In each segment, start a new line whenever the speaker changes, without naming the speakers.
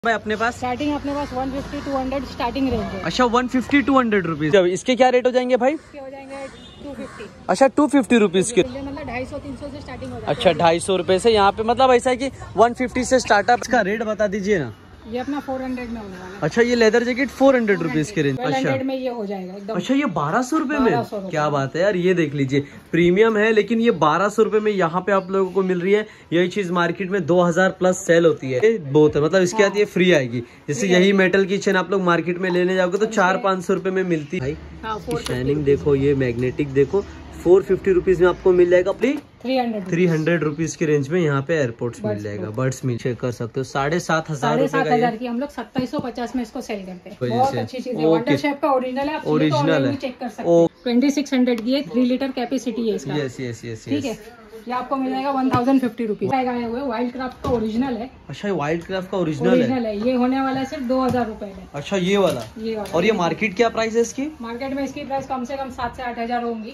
भाई अपने पास
स्टार्टिंग अपने पास 150-200 स्टार्टिंग रेंज है।
अच्छा 150-200 रुपीज। इसके क्या रेट हो जाएंगे भाई?
इसके हो जाएंगे 250।
अच्छा 250 रुपीज के।
मतलब 250-300 से स्टार्टिंग हो जाएगा।
अच्छा 250 रुपए से यहाँ पे मतलब ऐसा है कि 150 से स्टार्टअप। इसका रेट बता दीजिए ना।
ये अपना 400 में होने वाला है।
अच्छा ये लेदर जैकेट 400 रुपीज के रेंज।
1200 में ये हो जाएगा एकदम।
अच्छा ये 1200 रुपए में।
1200 रुपए
क्या बात है यार, ये देख लीजिए प्रीमियम है लेकिन ये 1200 रुपए में यहाँ पे आप लोगों को मिल रही है। यही चीज मार्केट में 2000 प्लस सेल होती है। बहुत है मतलब इसके बाद ये फ्री आएगी। जैसे यही मेटल की चेन आप लोग मार्केट में लेने जाओगे तो 400-500 रुपए में मिलती है। शाइनिंग देखो, ये मैग्नेटिक देखो 450 रुपीज में आपको मिल जाएगा। 300 रुपीज की रेंज में यहाँ पे एयरपोर्ट्स मिल जाएगा। बर्ड्स में चेक कर सकते हो 7,500
की हम लोग 2750 में इसको सेल करते हैं। बहुत अच्छी चीज है। वाटर शेप का ओरिजिनल है। ओरिजिनल है, चेक कर सकते हैं। 2600 की है, 3 लीटर कैपेसिटी है इसका।
यस
ठीक है, ये आपको मिल जाएगा 1050 रुपीज। वाइल्ड क्राफ्ट का ओरिजिनल है।
अच्छा ये वाइल्ड क्राफ्ट का ओरिजिनल है।
ये होने वाला है सिर्फ 2000 रुपए में।
अच्छा ये वाला। और ये मार्केट क्या प्राइस है इसकी? मार्केट
में इसकी प्राइस कम से कम 7 से 8,000 होंगी।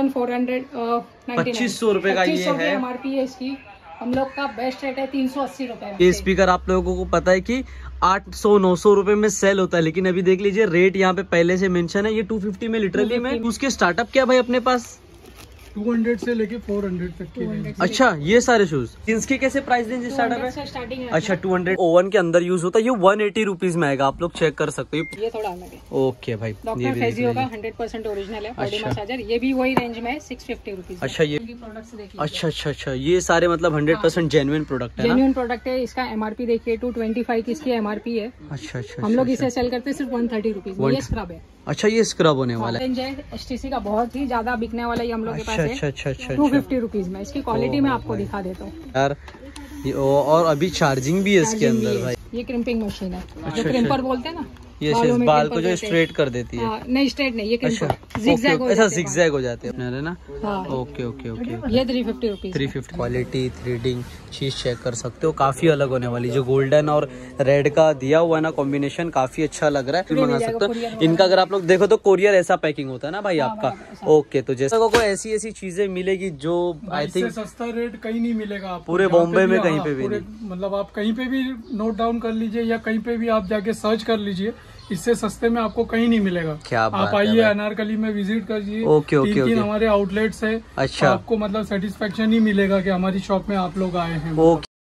2500
रुपए का ये है।
MRP है इसकी। हम लोग का बेस्ट रेट है 380 रुपए।
ये स्पीकर आप लोगों को पता है कि 800-900 रुपए में सेल होता है, लेकिन अभी देख लीजिए रेट यहाँ पे पहले से मेंशन है। ये 250 में लिटरली में। उसके स्टार्टअप क्या भाई अपने पास?
200 से लेके 400 तक की।
अच्छा ये सारे शूज इनके कैसे प्राइस रेंज स्टार्टअप है?
स्टार्टिंग है।
अच्छा 200 ओवन के अंदर यूज होता है। ये 180 रुपीज में आएगा, आप लोग चेक कर सकते हो।
ये थोड़ा अलग है।
ओके भाई,
डॉक्टर फेजियो का 100% ओरिजिनल है बॉडी मसाजर। ये भी वही रेंज में है 650 रुपीज।
अच्छा ये
प्रोडक्ट्स देखिए।
अच्छा ये सारे मतलब 100% जेन्युइन प्रोडक्ट है।
जेन्युइन प्रोडक्ट है। इसका MRP देखिए 225 की इसकी MRP है।
अच्छा
हम लोग इसे सेल करते हैं सिर्फ 130 रुपीज। ये स्क्रब है।
अच्छा ये स्क्रब होने वाला है।
STC का बहुत ही ज्यादा बिकने वाला ये हम लोग के पास है।
अच्छा
250 रुपीज में। इसकी क्वालिटी मैं आपको दिखा देता हूँ
यार। और अभी चार्जिंग भी है इसके अंदर भाई।
ये क्रिम्पिंग मशीन है। जो क्रिम्पर बोलते हैं ना,
ये बाल को जो स्ट्रेट कर देती है।
नहीं स्ट्रेट नहीं, ये
अच्छा जिगजैग हो जाते हैं अपने ना। ओके
ये 350 रुपीज।
350 क्वालिटी थ्रेडिंग चीज चेक कर सकते हो। काफी अलग होने वाली। जो गोल्डन और रेड का दिया हुआ है ना कॉम्बिनेशन, काफी अच्छा लग रहा है। मंगा सकते हो इनका। अगर आप लोग देखो तो कोरियर ऐसा पैकिंग होता है ना भाई आपका। ओके तो जैसे कोई ऐसी चीजें मिलेगी जो आई थिंक
सस्ता रेट कहीं नहीं मिलेगा
पूरे बॉम्बे में कहीं पे भी नहीं।
मतलब आप कहीं पे भी नोट डाउन कर लीजिए या कहीं पे भी आप जाके सर्च कर लीजिए, इससे सस्ते में आपको कहीं नहीं मिलेगा।
क्या
आप आइए अनारकली में विजिट करिए। तीन हमारे आउटलेट्स है।
अच्छा
आपको मतलब सेटिस्फेक्शन ही मिलेगा कि हमारी शॉप में आप लोग आए हैं।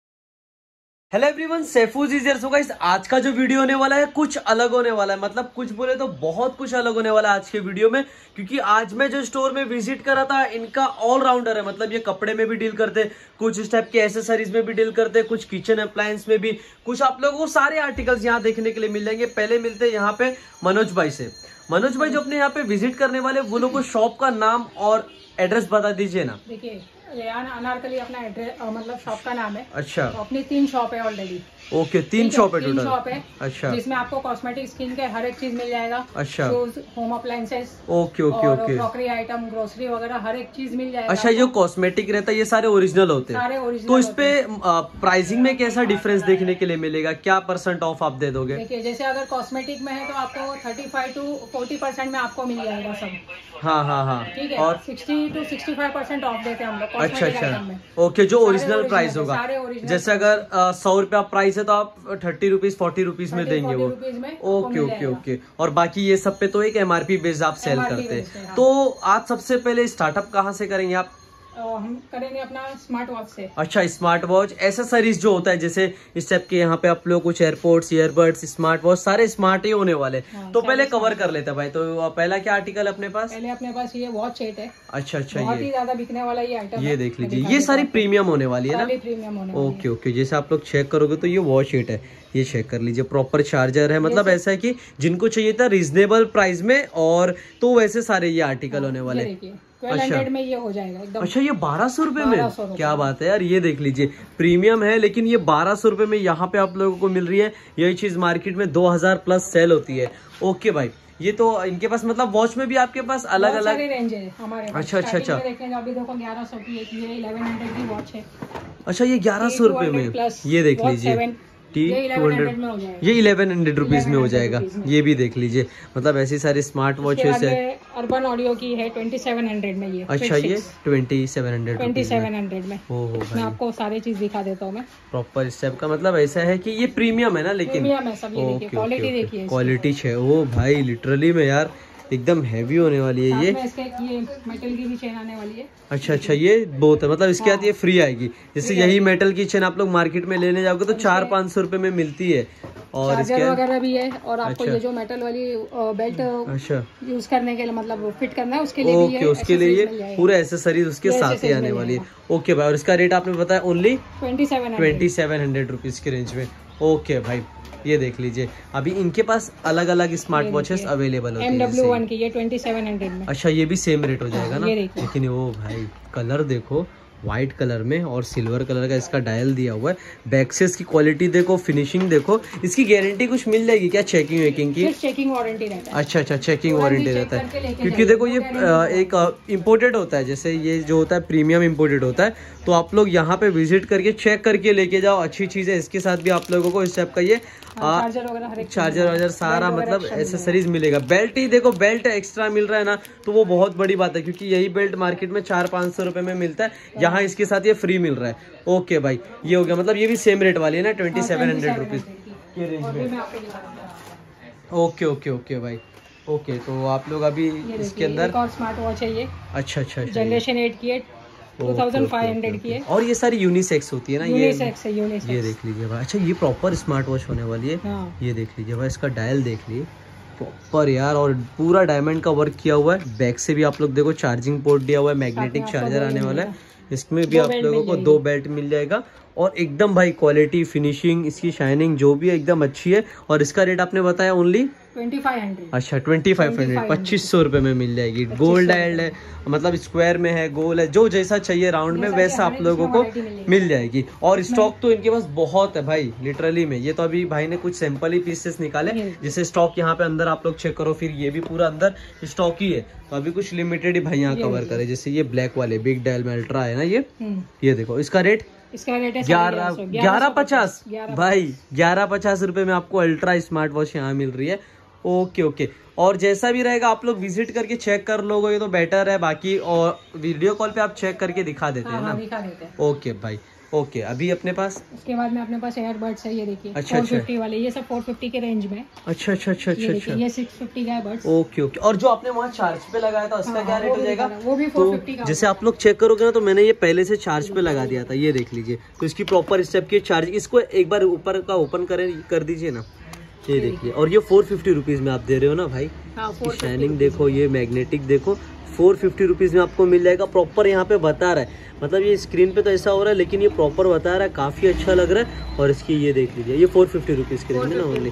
Hello everyone, Saifuz is here. So guys आज का जो वीडियो होने वाला है कुछ अलग होने वाला है। मतलब कुछ बोले तो बहुत कुछ अलग होने वाला है आज के वीडियो में, क्योंकि आज मैं जो स्टोर में विजिट करा था इनका ऑलराउंडर है। मतलब ये कपड़े में भी डील करते, कुछ इस टाइप के एसेसरीज में भी डील करते, कुछ किचन अप्लायंस में भी, कुछ आप लोगों को सारे आर्टिकल्स यहाँ देखने के लिए मिल जाएंगे। पहले मिलते हैं यहाँ पे मनोज भाई से। मनोज भाई जो अपने यहाँ पे विजिट करने वाले, वो लोग को शॉप का नाम और एड्रेस बता दीजिए ना।
देखिए रेयान अनारकली अपना एड्रेस मतलब शॉप का नाम है।
अच्छा
तो अपनी 3 शॉप है ऑलरेडी।
ओके 3 शॉप है टोटल।
3 शॉप है।
अच्छा
जिसमें आपको कॉस्मेटिक स्किन के हर एक चीज मिल जाएगा।
अच्छा
home appliances.
Okay
crockery item, grocery वगैरह हर एक चीज मिल जाएगा।
अच्छा जो कॉस्मेटिक रहता है ये सारे ओरिजिनल होते हैं।
सारे ओरिजिनल।
तो इस पे प्राइसिंग में कैसा डिफरेंस देखने के लिए मिलेगा? क्या % ऑफ आप दे दोगे?
देखिए जैसे अगर कॉस्मेटिक में है तो आपको 35 to 40% में आपको मिल जाएगा सब।
हाँ
ठीक है। और 60 to 65% ऑफ देते हैं हम लोग।
अच्छा ओके जो ओरिजिनल प्राइस होगा। जैसे अगर 100 रुपया प्राइस है तो आप 30 रुपीज 40 रुपीज में देंगे वो। ओके। और बाकी ये सब पे तो एक MRP बेस्ड आप सेल करते हैं। तो आज सबसे पहले स्टार्टअप कहाँ से करेंगे आप?
हम करेंगे अपना स्मार्ट वॉच से।
अच्छा स्मार्ट वॉच एसेसरीज जो होता है, जैसे इस टाइप के यहाँ पे आप लोग कुछ एयरपोर्ट्स, ईयरबड्स, स्मार्ट वॉच सारे स्मार्ट ही होने वाले। तो पहले कवर कर लेते हैं भाई। तो पहला क्या आर्टिकल अपने पास?
पहले अपने पास ये वॉच सेट है।
अच्छा
बहुत ही ज्यादा बिकने वाला ये आइटम।
ये देख लीजिए, ये सारी प्रीमियम होने वाली है ना।
प्रीमियम होने।
ओके जैसे आप लोग चेक करोगे तो ये वॉच सेट है, ये चेक कर लीजिए। प्रॉपर चार्जर है। मतलब ऐसा है कि जिनको चाहिए था रीजनेबल प्राइस में, और तो वैसे सारे ये आर्टिकल होने वाले।
1200 में ये हो जाएगा एकदम।
अच्छा ये 1200 रुपए में। क्या बात है यार, ये देख लीजिए प्रीमियम है लेकिन ये 1200 रुपए में यहाँ पे आप लोगों को मिल रही है। यही चीज मार्केट में 2000 प्लस सेल होती है। ओके भाई, ये तो इनके पास मतलब वॉच में भी आपके पास अलग अलग
रेंज है हमारे पास।
अच्छा
अभी देखो 1100 की एक 1100 की वॉच है।
अच्छा ये 1100 रुपए में। ये देख लीजिए
1100 में हो जाएगा।
ये 1100 रुपीज में हो जाएगा। ये भी देख लीजिए, मतलब ऐसी सारी स्मार्ट वॉचेस है।
अर्बन ऑडियो की है 2700 में ये।
अच्छा, ये 2700
में।
ओहो,
मैं आपको सारी चीज दिखा देता हूँ मैं
प्रॉपर स्टेप का। मतलब ऐसा है कि ये प्रीमियम है ना, लेकिन
प्रीमियम है सब। ये देखिए क्वालिटी देखिए,
क्वालिटी है। ओ भाई लिटरली में यार एकदम हैवी होने वाली है ये
मेटल की भी चेन आने वाली है।
अच्छा, ये बहुत है, मतलब इसके बाद ये फ्री आएगी। जैसे यही मेटल की चेन आप लोग मार्केट में लेने जाओगे तो 400-500 रुपए में मिलती है। और
चार्जर वगैरह भी है। और आपको ये जो मेटल वाली बेल्ट यूज करने के लिए, मतलब फिट करना है, उसके लिए भी है।
उसके लिए ये पूरा एसेसरीज उसके साथ ही आने वाली है। ओके भाई, और इसका रेट आपने बताया ओनली 2700 रुपीज की रेंज में। ओके भाई, ये देख लीजिए। अभी इनके पास अलग अलग स्मार्ट वॉचेस अवेलेबल होती है।
MW1 की ये 2700 में।
अच्छा, ये भी सेम रेट हो जाएगा ना। लेकिन वो भाई कलर देखो, व्हाइट कलर में और सिल्वर कलर का इसका डायल दिया हुआ है। बैक से इसकी क्वालिटी देखो, फिनिशिंग देखो। इसकी गारंटी कुछ मिल जाएगी क्या, चेकिंग वेकिंग की?
चेकिंग वारंटी रहता है।
अच्छा, चेकिंग वारंटी रहता है। क्योंकि देखो ये एक इम्पोर्टेड होता है, जैसे ये जो होता है प्रीमियम इम्पोर्टेड होता है। तो आप लोग यहाँ पे विजिट करके चेक करके लेके जाओ, अच्छी चीज है। इसके साथ भी आप लोगों को इस टाइप का ये चार्जर वगैरह सारा मतलब एसेसरीज मिलेगा। बेल्ट ही देखो, बेल्ट एक्स्ट्रा मिल रहा है ना, तो वो बहुत बड़ी बात है। क्योंकि यही बेल्ट मार्केट में 400-500 रुपए में मिलता है, यहाँ इसके साथ ये फ्री मिल रहा है। ओके भाई, ये हो गया। मतलब ये भी सेम रेट वाली है ना, 2700 रुपीज के रेंज में। ओके भाई। ओके, तो आप लोग अभी इसके अंदर
और स्मार्ट वॉच है ये।
अच्छा,
जनरेशन 8 की है, 2500 की है।
और ये सारी यूनिसेक्स होती है ना,
यूनिसेक्स है।
ये देख लीजिए भाई। अच्छा, ये प्रॉपर स्मार्ट वॉच होने वाली है। ये देख लीजिए भाई, इसका डायल देख लीजिए प्रॉपर यार, और पूरा डायमंड का वर्क किया हुआ है। बैक से भी आप लोग देखो चार्जिंग पोर्ट दिया हुआ है, मैग्नेटिक चार्जर आने वाला है। इसमें भी आप लोगों को 2 बेल्ट मिल जाएगा। और एकदम भाई क्वालिटी, फिनिशिंग, इसकी शाइनिंग जो भी है एकदम अच्छी है। और इसका रेट आपने बताया ओनली
2500।
अच्छा, 2500 2500 रुपए में मिल जाएगी। गोल्ड डायल्ड है, मतलब स्क्वायर में है, गोल है, जो जैसा चाहिए राउंड में वैसा आप लोगों को मिल जाएगी। और स्टॉक तो इनके पास बहुत है भाई, लिटरली में। ये तो अभी भाई ने कुछ सैंपल ही पीसेस निकाले, जैसे स्टॉक यहाँ पे अंदर आप लोग चेक करो। फिर ये भी पूरा अंदर स्टॉक ही है, तो अभी कुछ लिमिटेड ही भाई यहाँ कवर करे। जैसे ये ब्लैक वाले बिग डायल में अल्ट्रा है ना, ये देखो। इसका रेट
है
1150 भाई। 1150 रुपए में आपको अल्ट्रा स्मार्ट वॉच यहाँ मिल रही है। ओके। और जैसा भी रहेगा आप लोग विजिट करके चेक कर लोगे तो बेटर है। बाकी और वीडियो कॉल पे आप चेक करके दिखा देते हैं ना।
दिखा देते हैं।
ओके भाई। ओके, अभी अपने पास
उसके बाद में अपने पास एयरबड्स है, ये देखिए।
अच्छा,
450 वाले, ये सब 450 के रेंज में।
अच्छा।
ये 650 का एयरबड्स।
ओके। और जो आपने वहाँ चार्ज पे लगाया था उसका क्या रेट हो जाएगा?
वो भी 450 का।
जैसे आप लोग चेक करोगे ना, तो मैंने ये पहले से चार्ज पे लगा दिया था। ये देख लीजिए, तो इसकी प्रॉपर स्टेप की चार्ज। इसको एक बार ऊपर का ओपन कर दीजिए ना, ये देखिए। और ये 450 रुपीज में आप दे रहे हो ना भाई। शाइनिंग देखो, ये मैग्नेटिक देखो, 450 रुपीज में आपको मिल जाएगा। प्रॉपर यहाँ पे बता रहा है, मतलब ये स्क्रीन पे तो ऐसा हो रहा है, लेकिन ये प्रॉपर बता रहा है, काफी अच्छा लग रहा है। और इसकी ये देख लीजिए, ये 450 रुपीज के रेंज में ना ओनली।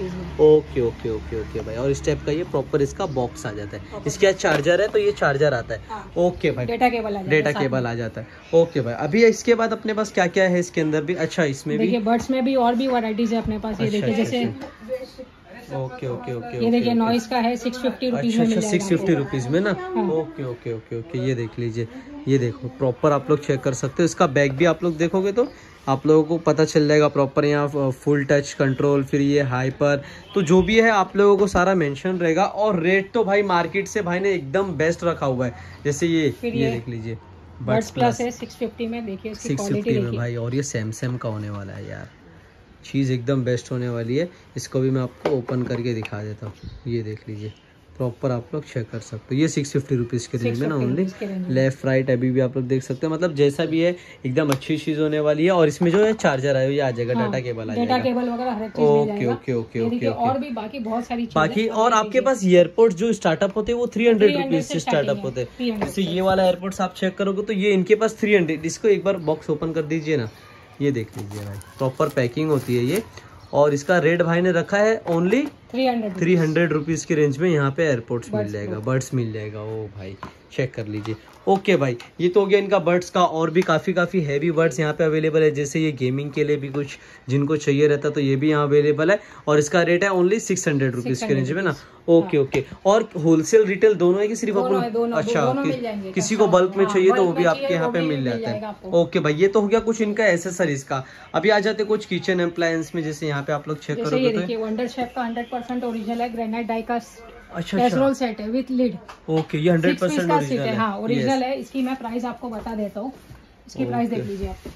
ओके भाई। और इस टाइप का ये प्रॉपर इसका बॉक्स आ जाता है। इसके बाद चार्जर है, तो ये चार्जर आता है। ओके भाई, डेटा केबल आ जाता है। ओके भाई, अभी इसके बाद अपने पास क्या क्या है इसके अंदर भी? अच्छा, इसमें भी
बड्स में भी और भी वैरायटीज है अपने पास। ये देखिए, जैसे
ओके।
ये देखिए, नॉइस का है 650 रुपीज में।
650 रुपीज में ना। ओके। ये देख लीजिए, ये देखो प्रॉपर आप लोग चेक कर सकते हो। इसका बैक भी आप लोग देखोगे तो आप लोगों को पता चल जाएगा प्रॉपर। यहाँ फुल टच कंट्रोल, फिर ये हाइपर, तो जो भी है आप लोगों को सारा मेंशन रहेगा। और रेट तो भाई मार्केट से भाई ने एकदम बेस्ट रखा हुआ है। जैसे ये देख लीजिए,
बड्स प्लस है 650 में। देखिए इसकी क्वालिटी देखिए
भाई। और ये सैमसंग का होने वाला है यार, चीज़ एकदम बेस्ट होने वाली है। इसको भी मैं आपको ओपन करके दिखा देता हूँ। ये देख लीजिए, प्रॉपर आप लोग चेक कर सकते हो। ये 650 रुपीज़ के रेंज में ना ओनली। लेफ्ट राइट अभी भी आप लोग देख सकते हैं, मतलब जैसा भी है एकदम अच्छी चीज़ होने वाली है। और इसमें जो है चार्जर है, ये आ जाएगा, डाटा केबल आ जाएगा,
डाटा केबल वगैरह हर एक चीज मिल जाएगा।
ओके।
और भी बाकी बहुत सारी चीजें
बाकी और आपके पास एयरपोर्ट्स जो स्टार्टअप होते हैं वो 300 रुपीज से स्टार्टअप होते हैं। जैसे ये वाला एयरपोर्ट्स आप चेक करोगे तो ये इनके पास 300। इसको एक बार बॉक्स ओपन कर दीजिए ना, ये देख लीजिए भाई, प्रॉपर पैकिंग होती है ये। और इसका रेट भाई ने रखा है ओनली 300 रुपीज की रेंज में। यहाँ पे एयरपोर्ट्स मिल जाएगा, बड्स मिल जाएगा। ओ भाई, चेक कर लीजिए। ओके भाई, ये तो हो गया इनका बर्ड्स का। और भी काफ़ी हैवी बर्ड्स यहाँ पे अवेलेबल है, जैसे ये गेमिंग के लिए भी कुछ जिनको चाहिए रहता तो ये भी यहाँ अवेलेबल है। और इसका रेट है ओनली 600 रुपीज़ के रेंज में ना। ओके। और होलसेल रिटेल दोनों है कि सिर्फ अपन? अच्छा, किसी को बल्क में चाहिए तो वो भी आपके यहाँ पे मिल जाता है। ओके भाई, ये तो हो गया कुछ इनका एसेसरीज का। अभी आ जाते कुछ किचन अप्लायंस में, जैसे यहाँ पे आप लोग चेक करोगे तो
वंडर शेफ का 100% ओरिजिनल है, ग्रेनाइट डाई का
अच्छा
कैसरोल सेट है विथ लीड।
ओके, ये 100% ओरिजिनल है।
हाँ ओरिजिनल है। इसकी मैं प्राइस आपको बता देता हूँ। इसकी प्राइस देख लीजिए आप,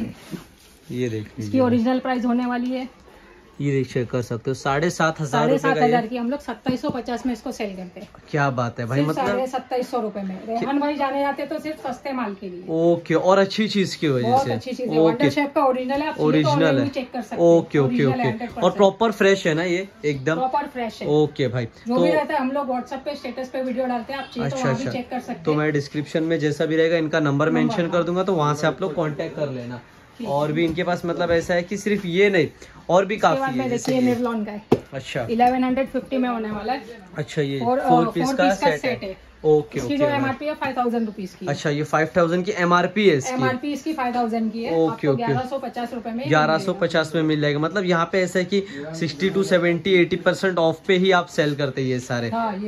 ये देख लीजिए
इसकी ओरिजिनल प्राइस होने वाली है,
ये चेक कर सकते हो 7,500
7,500 की। हम लोग 2750 में इसको सेल करते हैं। क्या
बात है भाई, मतलब
2750 रुपए में। रेहान भाई जाने जाते तो सिर्फ सस्ते माल के लिए।
ओके, और अच्छी चीज की वजह से,
अच्छी चीज है। वंडर शेफ का ओरिजिनल है,
ओरिजिनल है,
चेक कर सकते हैं।
ओके। और प्रॉपर फ्रेश है ना ये, एकदम
प्रॉपर फ्रेश है।
ओके भाई,
जो भी रहता है हम लोग व्हाट्सएप पे स्टेटस पे वीडियो डालते हैं, आप चाहिए तो वहाँ भी चेक कर सकते हैं।
तो मैं डिस्क्रिप्शन में जैसा भी रहेगा इनका नंबर मेंशन कर दूंगा, तो वहाँ से आप लोग कांटेक्ट कर लेना। और भी इनके पास मतलब ऐसा है कि सिर्फ ये नहीं, और भी काफी है।
देखिए निरलॉन का है,
अच्छा
1150 में होने वाला है।
अच्छा, ये
और
4 पीस का सेट है। ओके।
इसकी जो एमआरपी है 5000 रुपीज की।
अच्छा, ये 5000 की एमआरपी है इसकी।
एमआरपी इसकी 5000 की है।
ओके।
1150 रुपए में,
1150 में मिल जाएगा। मतलब यहाँ पे ऐसा है कि 60 to 70 80% ऑफ पे ही आप सेल करते हैं ये सारे।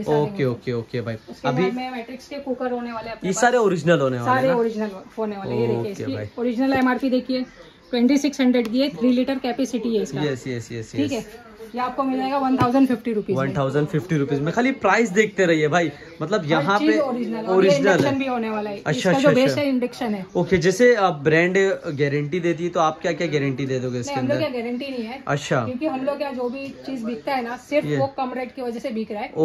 ओके भाई। अभी
मैट्रिक्स के कुकर होने वाले,
ये सारे ओरिजिनल होने वाले,
सारे ओरिजिनल होने वाले। ये देखिए इसकी ओरिजिनल एमआरपी देखिए 2600 की है। 3 लीटर कैपेसिटी है इसका।
यस।
ठीक है, ये आपको मिल जाएगा 1050 रुपीज।
1050 रुपीज में। खाली प्राइस देखते रहिए भाई, मतलब यहाँ पे ओरिजिनल
भी होने वाला है।
अच्छा,
जो बेस है इंडक्शन है।
ओके, जैसे आप ब्रांड गारंटी देती है तो आप क्या क्या गारंटी दे दोगे इसके अंदर?
गारंटी नहीं है।
अच्छा,
क्योंकि हम लोग जो भी चीज बिकता है ना, सिर्फ वो कम रेट की वजह से बिक रहा है।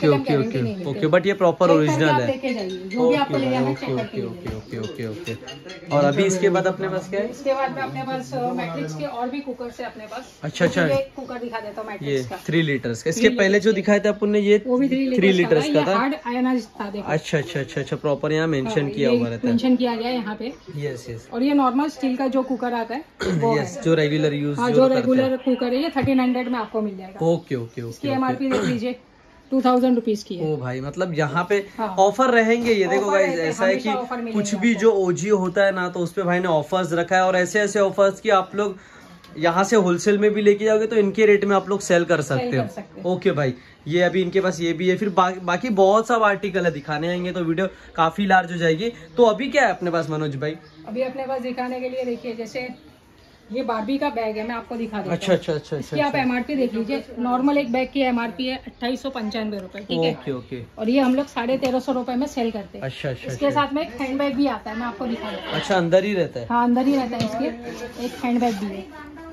ओके। बट ये प्रॉपर ओरिजिनल है।
जो भी आपको लेना है चेक करके।
ओके। और अभी इसके बाद अपने पास क्या है?
इसके बाद में अपने पास मैट्रिक्स के और भी कुकर है अपने पास।
अच्छा।
कुकर दिखा देता हूँ
ये
मैट्रिक्स का,
3 लीटर्स का। इसके पहले जो दिखाया था अपन ने, ये
वो भी
3 लीटर्स का था।
हार्ड आयनाइज्ड था, देखो।
अच्छा। प्रॉपर यहाँ मेंशन किया हुआ रहता है।
मेंशन किया गया है यहाँ पे।
यस।
और ये नॉर्मल स्टील का जो कुकर आता है वो है,
जो रेगुलर यूज,
जो रेगुलर कुकर है, ये 1300 में आपको मिल जाएगा।
ओके।
इसकी एमआरपी देख लीजिए 2000 रुपीज की है।
ओ भाई, मतलब यहाँ पे ऑफर रहेंगे। ये देखो गाइस, ऐसा है कि कुछ भी जो ओजी होता है ना, तो उसपे भाई ने ऑफर्स रखा है। और ऐसे ऑफर्स की आप लोग यहाँ से होलसेल में भी लेके जाओगे तो इनके रेट में आप लोग सेल कर सकते हो। ओके भाई, ये अभी इनके पास ये भी है। फिर बाकी बहुत सब आर्टिकल है, दिखाने आएंगे तो वीडियो काफी लार्ज हो जाएगी। तो अभी क्या है अपने पास मनोज भाई?
अभी अपने पास दिखाने के लिए देखिए, जैसे ये बारबी का बैग है, मैं आपको दिखा देता हूँ।
अच्छा।
आप एमआरपी देख लीजिए। नॉर्मल एक बैग की एमआरपी है 2895 रुपए, ठीक है।
ओके।
और ये हम लोग 1350 रुपए में सेल करते हैं।
अच्छा।
इसके साथ में एक हैंड बैग भी आता है, मैं आपको दिखा देता हूँ।
अच्छा, अंदर ही रहता है?
हाँ, अंदर ही रहता है। इसके एक हैंड बैग भी है।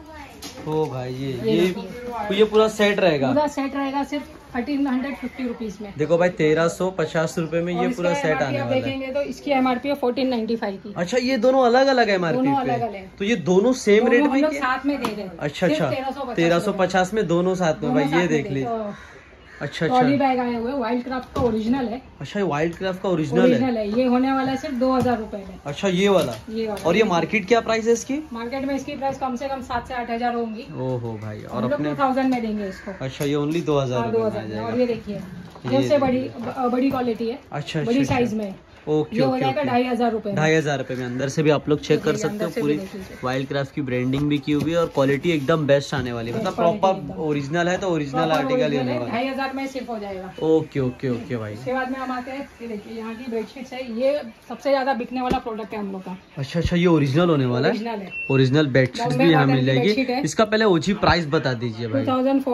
ओ भाई, ये पूरा सेट रहेगा।
सिर्फ 1350 रुपीज में।
देखो भाई, 1350 रुपए में ये पूरा सेट आने वाला है।
देखेंगे तो इसकी एमआरपी है 1495 की।
अच्छा, ये दोनों अलग अलग एमआरपी पे, तो ये दोनों सेम रेट में
साथ में दे रहे हैं।
अच्छा 1350 में दोनों साथ में भाई, ये देख लीजिए। अच्छा।
ट्रॉली बैग आए हुए, वाइल्ड क्राफ्ट का ओरिजिनल है।
अच्छा, ये वाइल्ड क्राफ्ट का ओरिजिनल है।
ये होने वाला है सिर्फ 2000 रुपए में।
अच्छा, ये वाला। और ये मार्केट क्या प्राइस है इसकी?
मार्केट में इसकी प्राइस कम से कम 7 से 8000 होंगी।
ओहो भाई, और अपने
2000 में देंगे इसको।
अच्छा, ये ओनली 2000
और ये देखिए, सबसे बड़ी क्वालिटी है।
अच्छा,
बड़ी साइज में।
ओके।
2500 रुपए
2500 रुपए में। अंदर से भी आप लोग चेक कर सकते हो, पूरी वाइल्ड क्राफ्ट की ब्रांडिंग भी की हुई है और क्वालिटी एकदम बेस्ट आने वाली है। मतलब प्रॉपर ओरिजिनल है तो ओरिजिनल आर्टिकल ही होने वाला है।
2500 में सिर्फ हो जाएगा।
ओके भाई।
उसके बाद में हम आते हैं, ये देखिए यहाँ की बेडशीट्स है। ये सबसे ज्यादा बिकने वाला प्रोडक्ट है हम लोग का। अच्छा,
ये ओरिजिनल होने वाला है। ओरिजिनल बेडशीट भी यहाँ मिल जाएगी। इसका पहले ओजी प्राइस बता दीजिए भाई।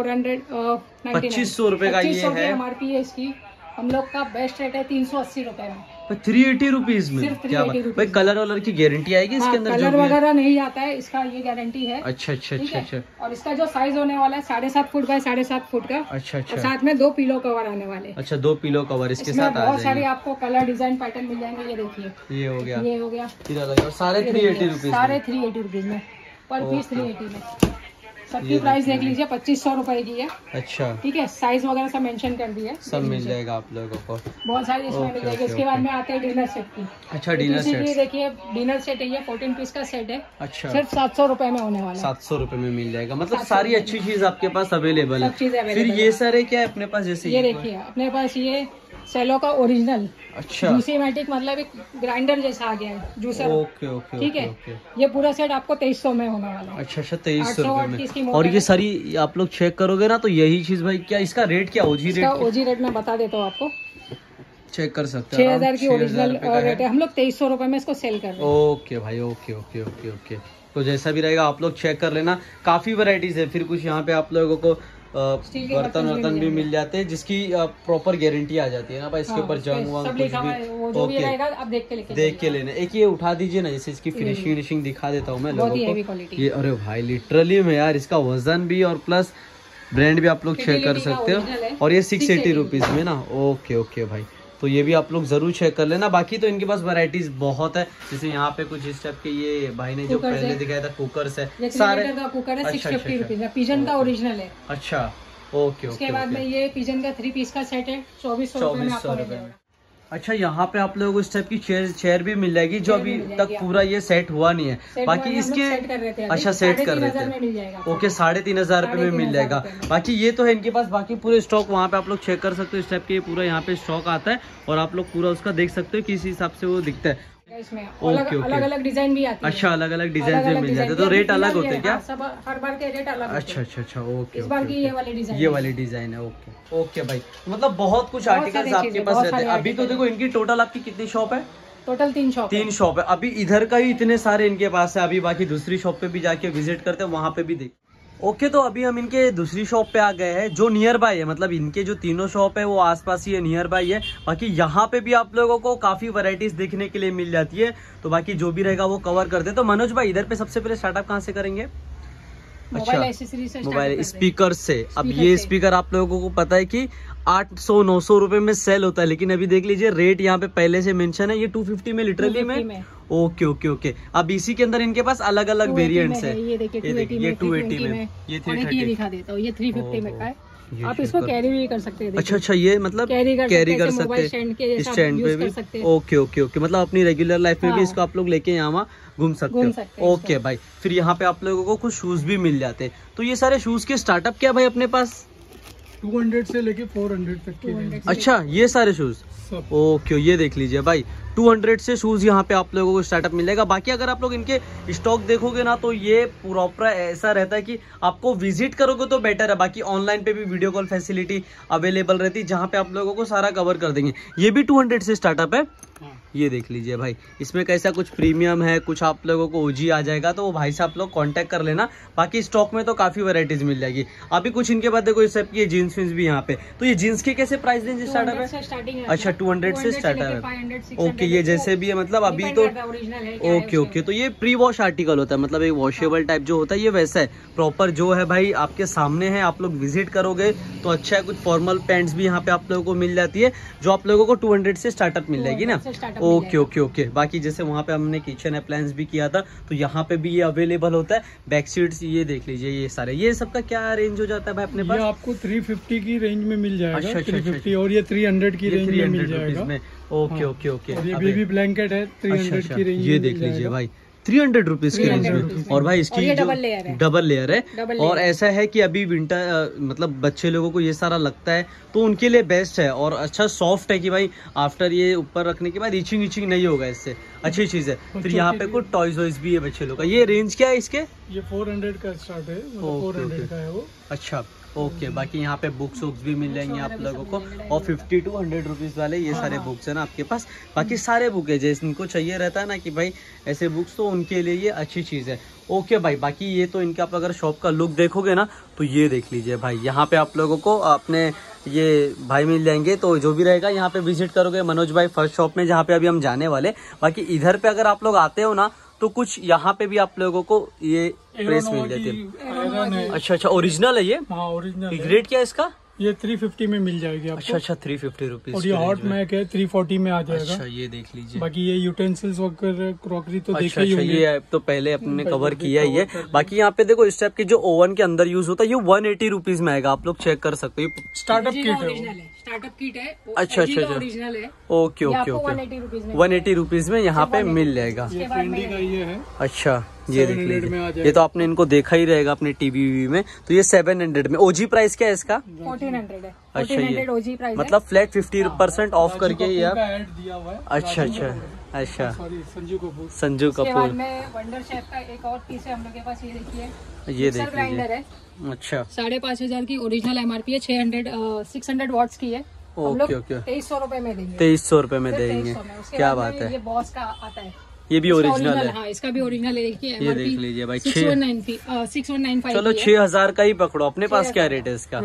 2400
रुपए का ये है।
एमआरपी है इसकी। हम लोग का बेस्ट रेट है 380 रुपए में।
380 रुपीज में? क्या बात भाई, कलर वलर की गारंटी आएगी इसके अंदर?
कलर वगैरह नहीं आता है इसका, ये गारंटी है।
अच्छा।
और इसका जो साइज होने वाला है 7.5 फुट बाय 7.5 फुट का। अच्छा। और साथ में 2 पिलो कवर आने वाले।
अच्छा, 2 पिलो कवर इसके साथ आ जाएंगे।
बहुत सारे आपको कलर डिजाइन पैटर्न मिल जाएंगे। ये देखिए,
ये हो गया।
सारे 380 रुपीज में, पर पीस 380 में। सबकी प्राइस देख लीजिए, 2500 रुपए की है। अच्छा, ठीक है। साइज वगैरह सब मेंशन कर दिया, सब मिल जाएगा आप लोगों को। बहुत सारी इसमें मिल जाएगी। इसके बाद में आते हैं डिनर सेट की। अच्छा, डिनर सेट देखिए, डिनर सेट है ये 14 पीस का सेट है। अच्छा, सिर्फ 700 रुपए में होने वाला है। 700 रुपए में मिल जाएगा। मतलब सारी अच्छी चीज आपके पास अवेलेबल है। फिर ये सारे क्या है अपने पास? जैसे ये देखिए, अपने पास ये सेलो का ओरिजिनल।
अच्छा,
जूसीमैटिक मतलब एक ग्राइंडर जैसा आ गया है, जूसर।
ओके ओके,
ठीक है। ये पूरा सेट आपको 2300 में होने वाला है।
अच्छा 2300 रुपए में। और ये सारी आप लोग चेक करोगे ना तो यही चीज भाई, क्या इसका रेट क्या ओजी रेट?
ओजी रेट मैं बता देता हूँ आपको,
चेक कर सकते हैं।
6000 की ओरिजिनल रेट है, हम लोग 2300 रुपए में इसको सेल कर रहे हैं।
ओके भाई, ओके ओके ओके ओके। तो जैसा भी रहेगा आप लोग चेक कर लेना, काफी वैरायटीज है। फिर कुछ यहाँ पे आप लोगों को बर्तन भी मिल जाते हैं जिसकी प्रॉपर गारंटी आ जाती है ना भाई, इसके ऊपर जंग वंग कुछ भी। ओके, देख के लेना। एक ये उठा दीजिए ना, जैसे इसकी फिनिशिंग दिखा देता हूँ मैं लोगों को। ये अरे भाई लिटरली में यार, इसका वजन भी और प्लस ब्रांड भी आप लोग चेक कर सकते हो। और ये 680 रुपीज में ना। ओके ओके भाई, तो ये भी आप लोग जरूर चेक कर लेना। बाकी तो इनके पास वैरायटीज बहुत है, जैसे यहाँ पे कुछ इस टाइप के ये भाई ने जो पहले दिखाया था कुकर्स है सारे।
कुकर है 650 रुपीज में, पिजन का ओरिजिनल है।
अच्छा ओके।
उसके बाद में ये पिजन का 3 पीस का सेट है 2400 रुपए में।
अच्छा, यहाँ पे आप लोगों को इस टाइप की चेयर भी मिल जाएगी जो अभी तक पूरा ये सेट हुआ नहीं है। बाकी इसके अच्छा सेट कर रहे थे। ओके, 3500 रुपए में मिल जाएगा। बाकी ये तो है इनके पास, बाकी पूरे स्टॉक वहाँ पे आप लोग चेक कर सकते हो। इस टाइप के पूरा यहाँ पे स्टॉक आता है और आप लोग पूरा उसका देख सकते हो किस हिसाब से वो दिखता है।
इसमें अलग अलग डिजाइन भी आती है।
अच्छा, अलग अलग डिजाइन भी मिल जाते हैं, तो रेट अलग होते हैं क्या?
सब हर बार के रेट अलग।
अच्छा अच्छा अच्छा, ओके।
इस बार की ये वाली डिजाइन
है। ओके ओके भाई, मतलब बहुत कुछ आर्टिकल्स आपके पास रहते हैं। अभी तो देखो इनकी टोटल आपकी कितनी शॉप है?
टोटल 3
शॉप है। अभी इधर का ही इतने सारे इनके पास है। अभी बाकी दूसरी शॉप पे भी जाके विजिट करते हैं, वहां पे भी देख। ओके, तो अभी हम इनके दूसरी शॉप पे आ गए हैं जो नियर बाय है, मतलब इनके जो तीनों शॉप है वो आसपास ही है, नियर बाय है। बाकी यहाँ पे भी आप लोगों को काफी वैरायटीज देखने के लिए मिल जाती है। तो बाकी जो भी रहेगा वो कवर करते हैं। तो मनोज भाई, इधर पे सबसे पहले स्टार्टअप कहाँ से करेंगे? अच्छा, मोबाइल स्पीकर से। अब ये स्पीकर आप लोगों को पता है कि 800-900 रुपए में सेल होता है, लेकिन अभी देख लीजिए रेट यहाँ पे पहले से मेंशन है, ये 250 में लिटरली में। Okay okay okay. अब इसी के अंदर इनके पास अलग अलग वेरिएंट्स है। ये देखिए, ये 280 में, ये 330
दिखा देता हूँ, ये 350 में का है। आप इसको कैरी भी कर सकते हैं।
अच्छा अच्छा, ये मतलब कैरी कर सकते हैं, स्टैंड पे भी। ओके ओके ओके, मतलब अपनी रेगुलर लाइफ में भी इसको आप लोग लेके यहाँ घूम सकते हो। ओके भाई, फिर यहाँ पे आप लोगों को कुछ शूज भी मिल जाते हैं। तो ये सारे शूज के स्टार्टअप क्या भाई अपने पास?
200 से लेके 400 तक के।
अच्छा, ये सारे शूज। ओके, ये देख लीजिए भाई, 200 से शूज यहाँ पे आप लोगों को स्टार्टअप मिलेगा। बाकी अगर आप लोग इनके स्टॉक देखोगे ना तो ये प्रॉपर ऐसा रहता है कि आपको विजिट करोगे तो बेटर है। बाकी ऑनलाइन पे भी वीडियो कॉल फैसिलिटी अवेलेबल रहती है, जहाँ पे आप लोगों को सारा कवर कर देंगे। ये भी 200 से स्टार्टअप है। ये देख लीजिए भाई, इसमें कैसा कुछ प्रीमियम है, कुछ आप लोगों को ओजी आ जाएगा, तो वो भाई से आप लोग कांटेक्ट कर लेना। बाकी स्टॉक में तो काफी वैरायटीज मिल जाएगी। अभी कुछ इनके बाद देखो इस सब की जीन्स विन्स भी यहाँ पे। तो ये जीन्स के कैसे प्राइस रेंज स्टार्टअप है? अच्छा, 200 से स्टार्टअप है। ओके, ये जैसे भी है, मतलब अभी तो ओके ओके। तो ये प्री वॉश आर्टिकल होता है, मतलब एक वॉशेबल टाइप जो होता है, ये वैसा है प्रॉपर जो है भाई आपके सामने है। आप लोग विजिट करोगे तो अच्छा है। कुछ फॉर्मल पैंट्स भी यहाँ पे आप लोगों को मिल जाती है, जो आप लोगों को 200 से स्टार्टअप मिल जाएगी ना। Okay okay okay. बाकी जैसे वहाँ पे हमने किचन अप्लायंस भी किया था, तो यहाँ पे भी ये अवेलेबल होता है। बैक सीट्स ये देख लीजिए, ये सारे, ये सबका क्या रेंज हो जाता है भाई अपने पास?
ये आपको 350 की रेंज में मिल जाएगा। अच्छा, 350 और ये 300 की रेंज में मिल जाएगा।
Okay okay okay.
ये बेबी ब्लैंकेट है 300 की रेंज।
ये देख लीजिए भाई, 300 रुपीज की रेंज में। और भाई इसकी जो डबल लेयर है। और ऐसा है कि अभी विंटर मतलब बच्चे लोगों को ये सारा लगता है तो उनके लिए बेस्ट है। और अच्छा सॉफ्ट है कि भाई आफ्टर ये ऊपर रखने के बाद इचिंग नहीं होगा, इससे अच्छी चीज है। फिर यहाँ पे कुछ टॉयज वॉयज भी है बच्चे लोग का। ये रेंज क्या है इसके?
ये 400 का स्टार्ट है, 400 का है वो।
अच्छा ओके। बाकी यहाँ पे बुक्स भी मिल जाएंगे आप लोगों को, और 50 to 100 रुपीज वाले ये सारे बुक्स है ना आपके पास। बाकी सारे बुक है जैसे इनको चाहिए रहता है ना कि भाई ऐसे बुक्स, तो उनके लिए ये अच्छी चीज है। ओके भाई, बाकी ये तो इनका आप अगर शॉप का लुक देखोगे ना तो ये देख लीजिए भाई, यहाँ पे आप लोगों को अपने ये भाई मिल जाएंगे। तो जो भी रहेगा यहाँ पे विजिट करोगे मनोज भाई फर्स्ट शॉप में, जहाँ पे अभी हम जाने वाले। बाकी इधर पे अगर आप लोग आते हो ना तो कुछ यहाँ पे भी आप लोगों को ये प्रेस मिल जाती है। अच्छा अच्छा, ओरिजिनल है ये?
हाँ ओरिजिनल।
रेट क्या है इसका?
ये 350 में मिल जाएगी आपको।
अच्छा 350 रुपीज।
और ये हॉट मैक है 340 में आ जाएगा।
अच्छा, ये देख लीजिए।
बाकी ये यूटेंसिल्स वगैरह क्रॉकरी तो
देखा ही होंगे। ये तो पहले अपने कवर किया ही है। बाकी यहाँ पे देखो इस टाइप के जो ओवन के अंदर यूज होता है, ये 180 रुपीज में आएगा। आप लोग चेक कर सकते हो,
स्टार्टअप किट है।
स्टार्टअप किट है।
अच्छा अच्छा अच्छा,
ओरिजिनल है।
Okay okay okay. 180 रुपीज में यहाँ पे मिल जाएगा।
ये ट्रेंडी का ये है।
अच्छा, ये देख लीजिए, ये तो आपने इनको देखा ही रहेगा अपने टीवी में। तो ये 700 में। ओजी प्राइस क्या है इसका?
1400 है।
अच्छा,
1400 ओजी प्राइस
मतलब फ्लैट 50% ऑफ करके ये आप।
ऐड दिया हुआ है।
अच्छा अच्छा अच्छा,
सॉरी, संजू कपूर।
संजू
उसके बाद
कपूर।
में वंडर शेफ का एक और पीस है हम लोग के पास, ये देखिए,
ये देख
ग्राइंडर है।
अच्छा,
5,500 की ओरिजिनल MRP है, 600 वॉट्स की है। हम लोग 2300 रुपए में देंगे।
2300 रुपए में
सिर्फ
देंगे,
2300 में। उसके
क्या
बाद
बात
में
है।
ये बॉस का आता है,
ये भी ओरिजिनल है।
हाँ, इसका भी ओरिजिनल है। देखिए
ये देख लीजिए भाई,
6195।
चलो 6000 का ही पकड़ो। अपने पास क्या रेट है इसका?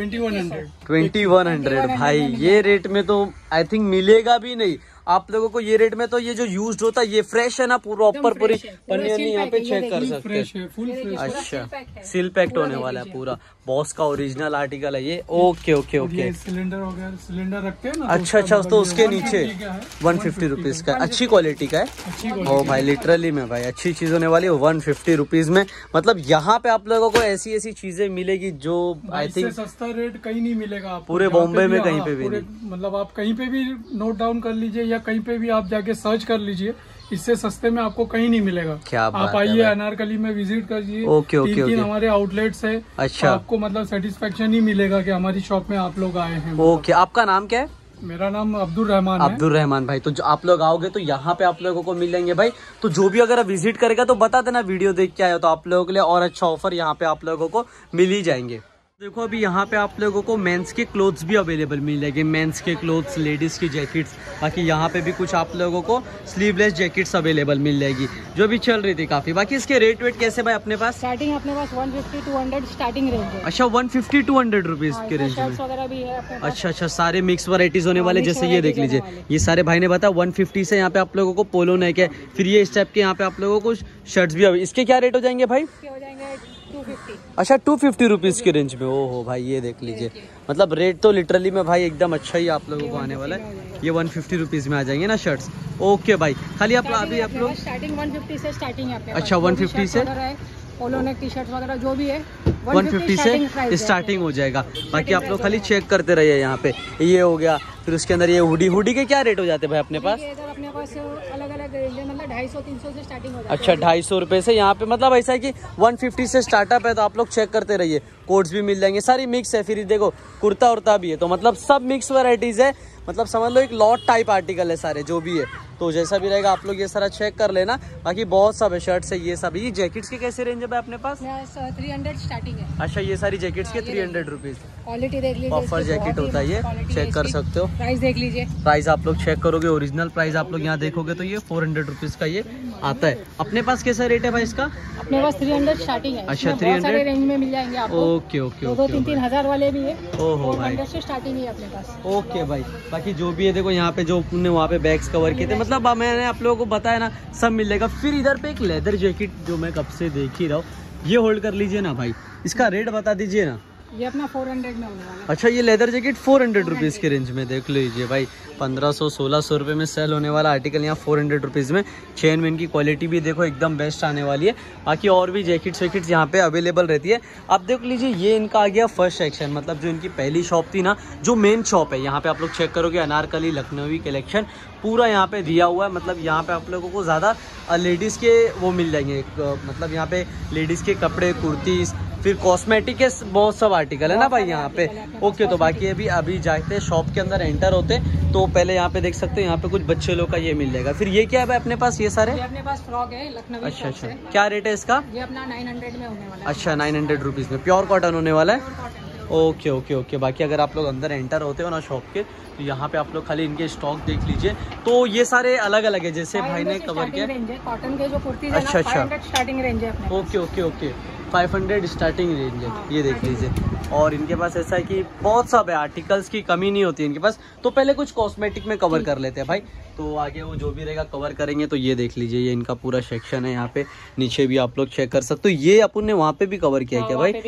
2100 भाई। ये रेट में तो आई थिंक मिलेगा भी नहीं आप लोगों को। ये रेट में तो ये जो यूज्ड होता है ये फ्रेश है ना, प्रॉपर पूरी पन्नी यहाँ पे चेक कर सकते हैं। अच्छा, सील पैक्ड होने वाला है पूरा। बॉस का ओरिजिनल आर्टिकल है ये। Okay okay okay.
सिलेंडर वगैरह सिलेंडर रखते हैं ना,
अच्छा अच्छा, तो उसके नीचे 150 रुपीज का, अच्छी क्वालिटी का है। ओ भाई, लिटरली में भाई अच्छी चीज होने वाली है 150 रुपीज में। मतलब यहाँ पे आप लोगों को ऐसी ऐसी चीजें मिलेगी जो आई थिंक
सस्ता रेट कहीं नहीं मिलेगा आपको,
पूरे बॉम्बे में कहीं पे भी नहीं।
मतलब आप कहीं पे भी नोट डाउन कर लीजिए या कहीं पे भी आप जाके सर्च कर लीजिए, इससे सस्ते में आपको कहीं नहीं मिलेगा।
क्या बात
आप आइए अनारकली में विजिट करिए।
Okay okay okay.
हमारे आउटलेट्स है।
अच्छा,
आपको मतलब सेटिस्फेक्शन ही मिलेगा कि हमारी शॉप में आप लोग आए हैं।
ओके, आपका नाम क्या है?
मेरा नाम अब्दुल रहमान है।
अब्दुल रहमान भाई। तो जो आप लोग आओगे तो यहाँ पे आप लोगों को मिलेंगे भाई। तो जो भी अगर विजिट करेगा तो बता देना वीडियो देख के आए हो, तो आप लोगों के लिए और अच्छा ऑफर यहाँ पे आप लोगों को मिल ही जाएंगे। देखो अभी यहाँ पे आप लोगों को मेंस के क्लोथ्स भी अवेलेबल मिल जाएंगे। मेंस के क्लोथ्स, लेडीज की जैकेट्स, बाकी यहाँ पे भी कुछ आप लोगों को स्लीवलेस जैकेट्स अवेलेबल मिल जाएगी जो भी चल रही थी काफी। बाकी इसके रेट वेट कैसे भाई अपने पास?
स्टार्टिंग अपने पास 150-200 स्टार्टिंग रेंज है।
अच्छा, 150-200 रुपीज के रेंज में।
वगैरह भी है अपने पास।
अच्छा अच्छा, सारे मिक्स वैरायटीज होने वाले। जैसे ये देख लीजिए, ये सारे भाई ने बताया 150 से यहाँ पे आप लोगों को पोलो नेक है। फिर ये इस टाइप के यहाँ पे आप लोगों को शर्ट्स भी। इसके क्या रेट हो जाएंगे भाई?
हो जाएंगे 250।
अच्छा, 250 रुपीज के रेंज में। ओहो भाई, ये देख लीजिए, मतलब रेट तो लिटरली में भाई एकदम अच्छा ही आप लोगों को आने वाला है। ये 150 रुपीज में आ जाएंगे ना शर्ट्स। ओके भाई, खाली आप अभी आप लोग
स्टार्टिंग 150 से स्टार्टिंग है।
अच्छा, 150 से
पोलो नेक टी शर्ट वगैरह जो भी है
150 से स्टार्टिंग हो जाएगा। बाकी आप लोग खाली चेक करते रहिए। यहाँ पे ये हो गया, फिर उसके अंदर ये हुडी के क्या रेट हो जाते हैं भाई अपने पास?
अपने पास अलग अलग रेंज है, मतलब 250-300 से स्टार्टिंग हो जाती है।
अच्छा, 250 रुपए से यहाँ पे। मतलब ऐसा है कि 150 से स्टार्टअप है, तो आप लोग चेक करते रहिए। कोट्स भी मिल जाएंगे, सारी मिक्स है। फिर देखो कुर्ता उर्ता भी है, तो मतलब सब मिक्स वैरायटीज है। मतलब समझ लो एक लॉट टाइप आर्टिकल है सारे जो भी है। तो जैसा भी रहेगा आप लोग ये सारा चेक कर लेना। बाकी बहुत सब है, शर्ट्स है, ये सब। ये जैकेट्स के कैसे रेंज है भाई अपने पास?
300 स्टार्टिंग है।
अच्छा, ये सारी जैकेट्स के 300 रुपीज।
क्वालिटी देख लीजिए,
ऑफर जैकेट होता है, ये चेक कर सकते हो।
प्राइस देख लीजिए,
प्राइस आप लोग चेक करोगे, ओरिजिनल प्राइस आप लोग यहाँ देखोगे तो ये 400 रुपीज का ये आता है। अपने पास कैसा रेट है भाई इसका?
अपने पास 300 स्टार्टिंग है।
अच्छा, 300
रेंज में मिल जाएंगे आपको।
Okay okay okay.
2-3 हजार वाले भी है।
ओहो भाई,
400 से स्टार्टिंग है अपने पास।
ओके भाई। बाकी जो भी है देखो यहाँ पे जो उन्होंने वहाँ पे बैग्स कवर किए थे, मतलब मैंने आप लोगों को बताया ना, सब मिल जाएगा। फिर इधर पे एक लेदर जैकेट जो मैं कब से देख ही रहा हूँ, ये होल्ड कर लीजिए ना भाई। इसका रेट बता दीजिए ना।
ये अपना 400 में होने वाला है।
अच्छा, ये लेदर जैकेट 400 रुपीज के रेंज में देख लीजिए भाई। 1500-1600 रुपये में सेल होने वाला आर्टिकल यहाँ 400 रुपीज में। चेन वेन की क्वालिटी भी देखो एकदम बेस्ट आने वाली है। बाकी और भी जैकेट्स वैकेट्स यहाँ पे अवेलेबल रहती है। आप देख लीजिए, ये इनका आ गया फर्स्ट सेक्शन, मतलब जो इनकी पहली शॉप थी ना, जो मेन शॉप है। यहाँ पे आप लोग चेक करोगे, अनारकली लखनवी कलेक्शन पूरा यहाँ पे दिया हुआ है। मतलब यहाँ पे आप लोगों को ज़्यादा लेडीज़ के वो मिल जाएंगे, मतलब यहाँ पे लेडीज़ के कपड़े, कुर्तीज़, फिर कॉस्मेटिक के बहुत सब आर्टिकल है ना भाई यहाँ पे। ओके, तो बाकी अभी जाते शॉप के अंदर एंटर होते तो पहले यहाँ पे देख सकते हैं, यहाँ पे कुछ बच्चे लोग का ये मिल जाएगा। फिर ये क्या है भाई अपने पास? ये सारे
अपने पास फ्रॉक है लखनवी।
अच्छा अच्छा, क्या रेट है इसका?
ये अपना 900 में होने वाला है।
अच्छा, 900 रुपीज़ में प्योर कॉटन होने वाला है। Okay okay okay. बाकी अगर आप लोग अंदर एंटर होते हो ना शॉप के, तो यहाँ पे आप लोग खाली इनके स्टॉक देख लीजिए। तो ये सारे अलग अलग है, जैसे भाई ने कवर किया।
कॉटन के जो कुर्ती है
अच्छा
ना, 500 स्टार्टिंग रेंज है अपने।
Okay okay okay, 500 starting range है, ये देख लीजिए। और इनके पास ऐसा है कि बहुत सब है, आर्टिकल्स की कमी नहीं होती इनके पास। तो पहले कुछ कॉस्मेटिक में कवर कर लेते हैं भाई, तो आगे वो जो भी रहेगा कवर करेंगे। तो ये देख लीजिए, ये इनका पूरा सेक्शन है। यहाँ पे नीचे भी आप लोग चेक कर सकते हो। ये अपन ने वहाँ पे भी कवर किया है क्या भाई?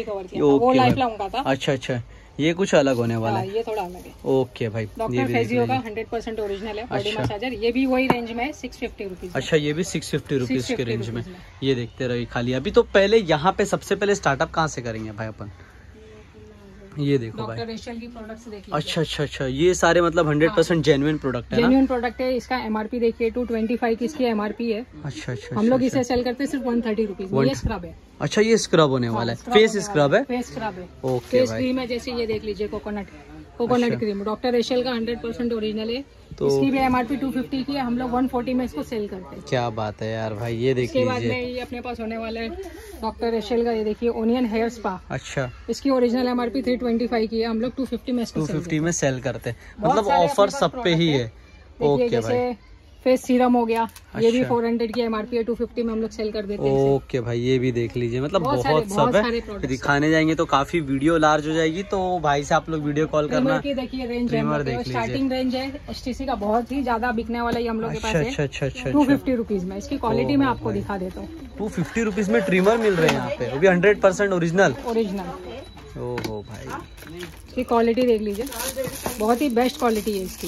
ओके, अच्छा अच्छा, ये कुछ अलग होने वाला है।
ये थोड़ा अलग है।
ओके भाई,
डॉक्टर फेजियो का 100% ओरिजिनल है बॉडी मसाजर। ये भी वही रेंज में है, 650 रुपीज।
अच्छा, ये भी 650 रुपीज के रेंज में। ये देखते रहिए खाली। अभी तो पहले यहाँ पे सबसे पहले स्टार्टअप कहाँ से करेंगे भाई अपन? ये देखो भाई,
डॉक्टर एशियल की प्रोडक्ट्स देखिए।
अच्छा, ये सारे मतलब 100% जेन्युइन प्रोडक्ट है ना?
जेन्युइन प्रोडक्ट है। इसका MRP देखिए 225 की इसकी MRP है।
अच्छा,
हम लोग इसे सेल करते हैं सिर्फ 130 रुपीज में। ये स्क्रब है।
अच्छा, ये स्क्रब होने वाला है, फेस स्क्रब है।
फेस स्क्रब है।
ओके
फेस
भाई,
क्रीम है, जैसे ये देख लीजिए कोकोनट क्रीम डॉक्टर एशियल का 100% ओरिजिनल है।
तो
इसकी भी MRP 250 की है, हम लोग 140 में इसको सेल करते हैं।
क्या बात है यार भाई, ये देख
इसके बाद
लीजिए।
में ये अपने पास होने वाला है डॉक्टर एशियल का, ये देखिए ओनियन हेयर स्पा।
अच्छा,
इसकी ओरिजिनल MRP 325 की है, हम लोग 250 में इसको
250 में सेल करते हैं,
बहुत
मतलब
सारे
ऑफर
अपने पास
सब पे ही है।
देखिए
ओके भाई,
जैसे फेस सीरम हो गया, ये भी
अच्छा।
400 की MRP है, 250 में हम लोग सेल कर देते हैं इसे।
ओके भाई, ये भी देख लीजिए, मतलब
बहुत
बहुत सब
सारे
है।
products
दिखाने जाएंगे तो काफी वीडियो लार्ज हो जाएगी, तो भाई से आप लोग वीडियो कॉल करना।
ट्रिमर की देखिए रेंज है,
ट्रिमर देख लीजिए।
स्टार्टिंग रेंज है STC का, बहुत ही ज्यादा बिकने वाला ये हम लोग के पास है।
अच्छा,
250 रुपीज में। इसकी क्वालिटी मैं आपको दिखा देता हूँ।
250 रुपीज में ट्रिमर मिल रहे हैं यहाँ पे, वो भी 100% ओरिजिनल। ओहो भाई,
इसकी क्वालिटी देख लीजिए, बहुत ही बेस्ट क्वालिटी है इसकी।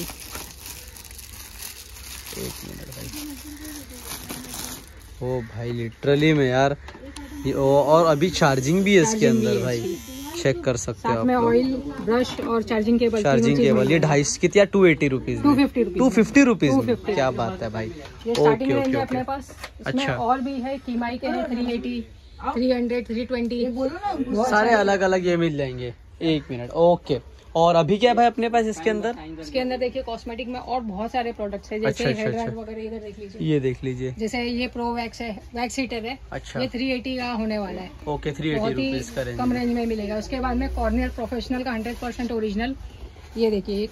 एक मिनट भाई, ओ भाई लिटरली में यार, और अभी चार्जिंग भी है इसके अंदर भाई, चेक कर सकते हो
साथ
आप
में
लोग।
ऑयल ब्रश और चार्जिंग केबल।
ये 250 कितना 280 रुपीज, 250 रुपीज में। क्या बात है भाई।
ये स्टार्टिंग रेंज है अपने पास। इसमें
अच्छा।
और भी है, कीमाई के हैं 380, 300, 320।
सारे अलग अलग ये मिल जाएंगे। एक मिनट, ओके। और अभी क्या है भाई अपने पास इसके अंदर?
इसके अंदर देखिए कॉस्मेटिक में और बहुत सारे प्रोडक्ट्स है, जैसे हेयर ड्रायर वगैरह। इधर देख लीजिए,
ये देख लीजिए,
जैसे ये प्रो वैक्स है, वैक्स हीटर है।
अच्छा,
ये 380 का होने वाला है।
ओके, 380
बहुत
रुपीज का
ही
रेंज
कम
में।
रेंज में मिलेगा। उसके बाद में कॉर्नियर प्रोफेशनल का 100% ओरिजिनल, ये देखिए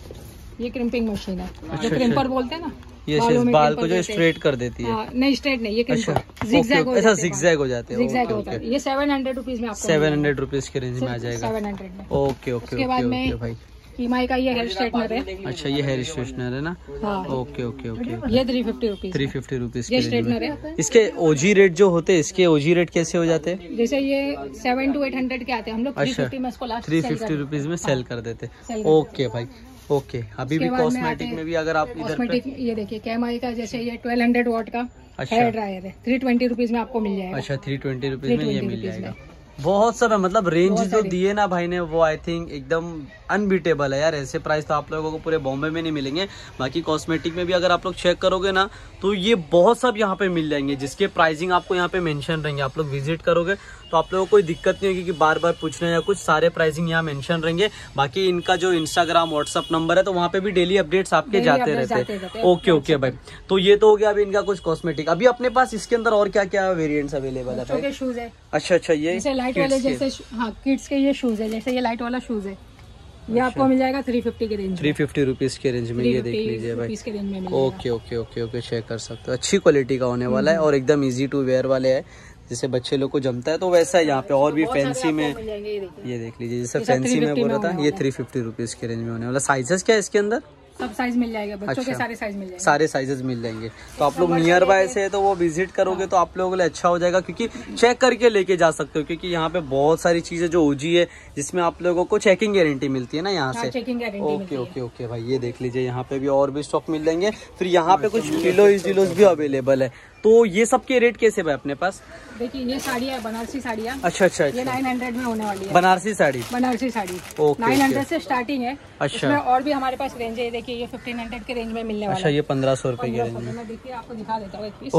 ये क्रिम्पिंग मशीन है, जो क्रिम्पर बोलते हैं ना,
ये बाल को जो स्ट्रेट कर देती है।
नहीं स्ट्रेट नहीं, ये क्रिम्पर
ऐसा जिगजैग हो जाते हैं।
जिगजैग होता है। ये 700 रुपीज में आपको
700 रुपीज के रेंज में आ जाएगा।
700 में।
ओके
उसके बाद में
भाई,
कीमाई का ये हेयर स्ट्रेटनर है।
अच्छा, ये हेयर स्ट्रेटनर है ना?
हाँ।
ओके,
ये 350 रुपीज।
350 रुपीज
ये
के रेंज
स्ट्रेटनर
में।
है।
इसके ओजी रेट जो होते हैं, इसके ओजी रेट कैसे हो जाते हैं?
जैसे ये 700 to 800 के आते हैं, हम लोग 350 में इसको लास्ट
350 रुपीज में सेल कर देते। ओके भाई, ओके। अभी भी कॉस्मेटिक में भी अगर आप इधर
कॉस्मेटिक, ये देखिए कीमाई का, जैसे ये 1200 वॉट का हेयर ड्रायर है, 320 रुपीज में आपको मिल जाएगा।
अच्छा, 320 रुपीज में ये मिल
320
जाएगा। बहुत सब है, मतलब रेंज जो दिए ना भाई ने, वो आई थिंक एकदम अनबीटेबल है यार। ऐसे प्राइस तो आप लोगों को पूरे बॉम्बे में नहीं मिलेंगे। बाकी कॉस्मेटिक में भी अगर आप लोग चेक करोगे ना, तो ये बहुत सब यहाँ पे मिल जाएंगे, जिसके प्राइसिंग आपको यहाँ पे मेंशन रहेंगे। आप लोग विजिट करोगे तो आप लोगों को कोई दिक्कत नहीं होगी कि बार बार पूछना या कुछ, सारे प्राइसिंग यहाँ मेंशन रहेंगे। बाकी इनका जो इंस्टाग्राम व्हाट्सअप नंबर है, तो वहाँ पे भी डेली अपडेट्स आपके जाते रहते हैं। ओके भाई, तो ये तो हो गया अभी इनका कुछ कॉस्मेटिक। अभी अपने पास इसके अंदर और क्या क्या वेरिएंट्स अवेलेबल है भाई?
शूज है।
अच्छा, ये
लाइट वाले, जैसे हाँ किड्स के ये शूज है, जैसे ये लाइट वाला शूज है, ये आपको मिल जाएगा 350 के रेंज,
350 रुपीज के रेंज में। ये देख लीजिए भाई,
के रेंज में
ओके, चेक कर सकते हो। अच्छी क्वालिटी का होने वाला है और एकदम इजी टू वेयर वाले है, जैसे बच्चे लोग को जमता है तो वैसा है। यहाँ पे और भी फैंसी में ये देख लीजिए, जैसे फैंसी में बोल रहा था, ये 350 रुपीज के रेंज में होने वाला। साइजेस क्या है इसके अंदर?
सब साइज मिल जाएगा, बच्चों के सारे साइज मिल जाएंगे,
सारे साइजेस मिल जाएंगे। तो आप लोग नियर बाय से तो वो विजिट करोगे तो आप लोगों के लिए अच्छा हो जाएगा, क्योंकि चेक करके लेके जा सकते हो, क्योंकि यहाँ पे बहुत सारी चीजें जो ओजी है, जिसमें आप लोगों को चेकिंग गारंटी मिलती है ना यहाँ से।
Checking guarantee.
ओके भाई, ये देख लीजिए, यहाँ पे भी और भी स्टॉक मिल जाएंगे। फिर यहाँ पे कुछ किलोज भी अवेलेबल है। तो ये सब के रेट कैसे भाई अपने पास?
देखिए ये साड़ी है, बनारसी साड़ी है।
अच्छा,
ये 900 में होने वाली है।
बनारसी साड़ी
ओके, 900 से स्टार्टिंग है।
अच्छा,
इसमें और भी हमारे पास रेंज है, देखिए ये 1500 के रेंज में मिलने वाला है।
अच्छा, ये 1500 रुपए के रेंज में।
मैं देखिए आपको दिखा देता हूँ एक पीस।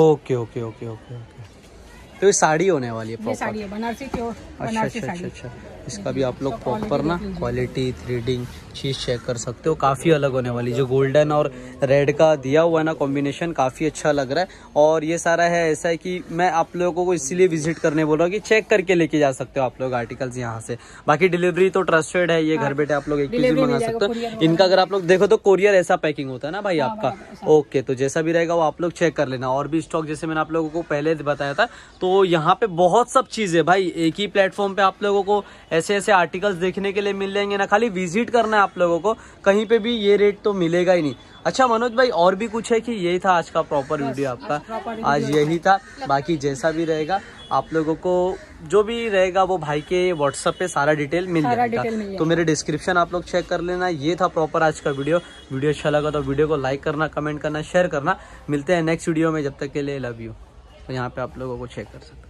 ओके। तो ये साड़ी होने वाली है,
ये साड़ी है बनारसी प्योर बनारसी साड़ी।
अच्छा। इसका भी आप लोग प्रॉपर ना क्वालिटी, थ्रेडिंग चीज चेक कर सकते हो, काफी अलग होने वाली। जो गोल्डन और रेड का दिया हुआ है ना कॉम्बिनेशन, काफी अच्छा लग रहा है। और ये सारा है ऐसा है कि मैं आप लोगों को इसीलिए विजिट करने बोल रहा हूँ कि चेक करके लेके जा सकते हो आप लोग आर्टिकल्स यहाँ से। बाकी डिलीवरी तो ट्रस्टेड है, ये घर बैठे आप लोग एक पीस भी मंगा सकते हो। इनका अगर आप लोग देखो तो कोरियर ऐसा पैकिंग होता है ना भाई आपका। ओके, तो जैसा भी रहेगा वो आप लोग चेक कर लेना। और भी स्टॉक जैसे मैंने आप लोगों को पहले बताया था, तो यहाँ पे बहुत सब चीजें भाई एक ही प्लेटफॉर्म पे आप लोगों को ऐसे आर्टिकल्स देखने के लिए मिल जाएंगे ना। खाली विजिट करना है आप लोगों को, कहीं पे भी ये रेट तो मिलेगा ही नहीं। अच्छा मनोज भाई, और भी कुछ है कि यही था आज का प्रॉपर वीडियो आपका? आज यही था। बाकी जैसा भी रहेगा आप लोगों को जो भी रहेगा वो भाई के व्हाट्सएप पे सारा डिटेल मिल जाएगा। तो मेरे डिस्क्रिप्शन आप लोग चेक कर लेना। ये था प्रॉपर आज का वीडियो अच्छा लगा तो वीडियो को लाइक करना, कमेंट करना, शेयर करना। मिलते हैं नेक्स्ट वीडियो में, जब तक के लिए लव यू। तो यहाँ पे आप लोगों को चेक कर सकते हैं।